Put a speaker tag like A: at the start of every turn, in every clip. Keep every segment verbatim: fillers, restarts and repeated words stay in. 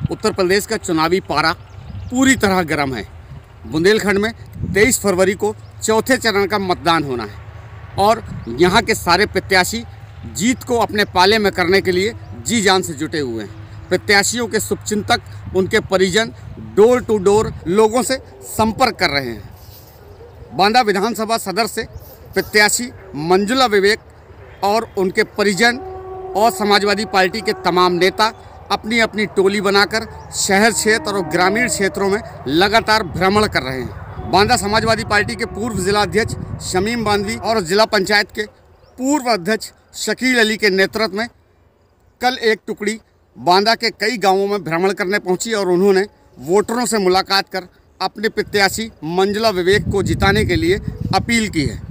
A: उत्तर प्रदेश का चुनावी पारा पूरी तरह गर्म है। बुंदेलखंड में तेईस फरवरी को चौथे चरण का मतदान होना है और यहाँ के सारे प्रत्याशी जीत को अपने पाले में करने के लिए जी जान से जुटे हुए हैं। प्रत्याशियों के शुभचिंतक, उनके परिजन डोर टू डोर लोगों से संपर्क कर रहे हैं। बांदा विधानसभा सदर से प्रत्याशी मंजुला विवेक और उनके परिजन और समाजवादी पार्टी के तमाम नेता अपनी अपनी टोली बनाकर शहर क्षेत्र और ग्रामीण क्षेत्रों में लगातार भ्रमण कर रहे हैं। बांदा समाजवादी पार्टी के पूर्व जिला अध्यक्ष शमीम बांदवी और जिला पंचायत के पूर्व अध्यक्ष शकील अली के नेतृत्व में कल एक टुकड़ी बांदा के कई गांवों में भ्रमण करने पहुंची और उन्होंने वोटरों से मुलाकात कर अपने प्रत्याशी मंजुला विवेक को जिताने के लिए अपील की है।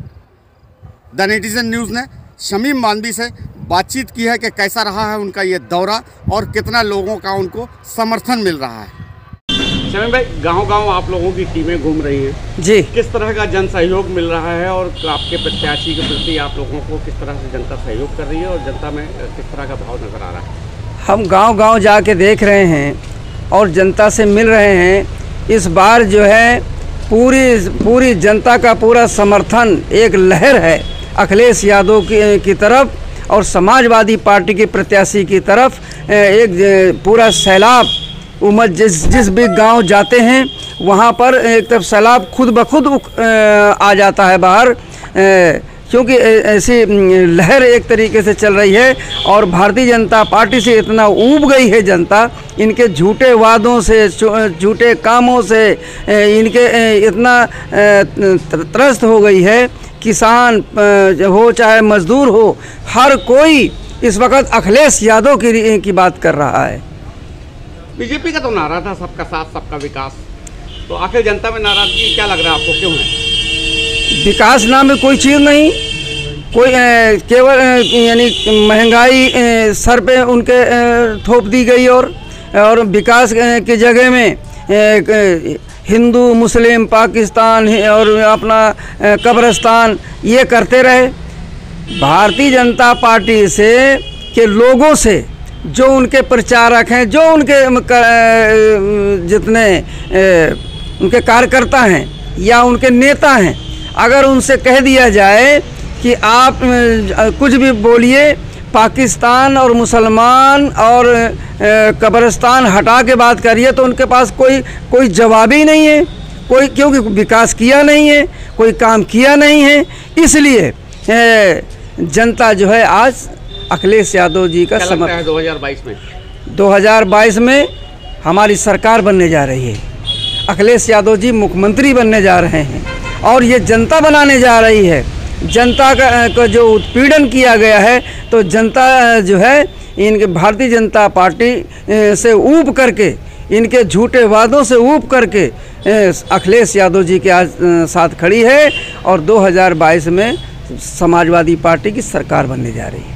A: द नेटिजन न्यूज़ ने शमीम बांदवी से बातचीत की है कि कैसा रहा है उनका ये दौरा और कितना लोगों का उनको समर्थन मिल रहा है। शमीम भाई, गांव-गांव आप लोगों की टीमें घूम रही हैं
B: जी,
A: किस तरह का जन सहयोग मिल रहा है और आपके प्रत्याशी के प्रति आप लोगों को किस तरह से जनता सहयोग कर रही है और जनता में किस तरह का भाव नजर आ रहा है?
B: हम गांव-गांव जाके देख रहे हैं और जनता से मिल रहे हैं। इस बार जो है पूरी पूरी जनता का पूरा समर्थन, एक लहर है अखिलेश यादव की, की तरफ और समाजवादी पार्टी के प्रत्याशी की तरफ। एक पूरा सैलाब उमड़, जिस जिस भी गांव जाते हैं वहां पर एक तरफ सैलाब खुद ब खुद आ जाता है बाहर, क्योंकि ऐसी लहर एक तरीके से चल रही है और भारतीय जनता पार्टी से इतना ऊब गई है जनता, इनके झूठे वादों से, झूठे कामों से इनके इतना त्रस्त हो गई है। किसान हो चाहे मजदूर हो, हर कोई इस वक्त अखिलेश यादव की की बात कर रहा है।
A: बीजेपी का तो नारा था सबका साथ सबका विकास, तो आखिर जनता में नाराजगी क्या लग रहा है आपको, क्यों है?
B: विकास नाम में कोई चीज़ नहीं, कोई केवल यानी महंगाई सर पे उनके थोप दी गई और और विकास की जगह में हिंदू मुस्लिम पाकिस्तान और अपना कब्रिस्तान ये करते रहे। भारतीय जनता पार्टी से के लोगों से, जो उनके प्रचारक हैं, जो उनके जितने उनके कार्यकर्ता हैं या उनके नेता हैं, अगर उनसे कह दिया जाए कि आप कुछ भी बोलिए, पाकिस्तान और मुसलमान और कब्रिस्तान हटा के बात करिए, तो उनके पास कोई कोई जवाब ही नहीं है, कोई, क्योंकि विकास किया नहीं है, कोई काम किया नहीं है। इसलिए जनता जो है आज अखिलेश यादव जी का समर्थन।
A: दो हज़ार बाईस में
B: दो हज़ार बाईस में हमारी सरकार बनने जा रही है, अखिलेश यादव जी मुख्यमंत्री बनने जा रहे हैं और ये जनता बनाने जा रही है। जनता का, का जो उत्पीड़न किया गया है, तो जनता जो है इनके भारतीय जनता पार्टी से ऊब करके, इनके झूठे वादों से ऊब करके अखिलेश यादव जी के आज साथ खड़ी है और दो हज़ार बाईस में समाजवादी पार्टी की सरकार बनने जा रही है।